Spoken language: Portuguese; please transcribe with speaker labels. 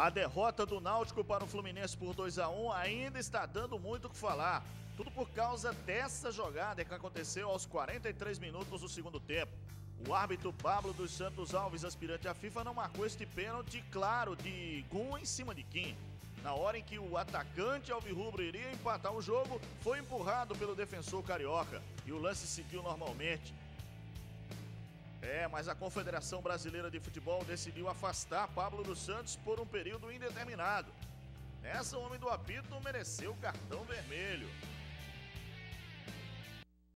Speaker 1: A derrota do Náutico para o Fluminense por 2-1 ainda está dando muito o que falar. Tudo por causa dessa jogada que aconteceu aos 43 minutos do segundo tempo. O árbitro Pablo dos Santos Alves, aspirante à FIFA, não marcou este pênalti claro de Gum em cima de Kim. Na hora em que o atacante alvirrubro iria empatar o jogo, foi empurrado pelo defensor carioca e o lance seguiu normalmente. Mas a Confederação Brasileira de Futebol decidiu afastar Pablo dos Santos por um período indeterminado. Nessa, o homem do apito mereceu cartão vermelho.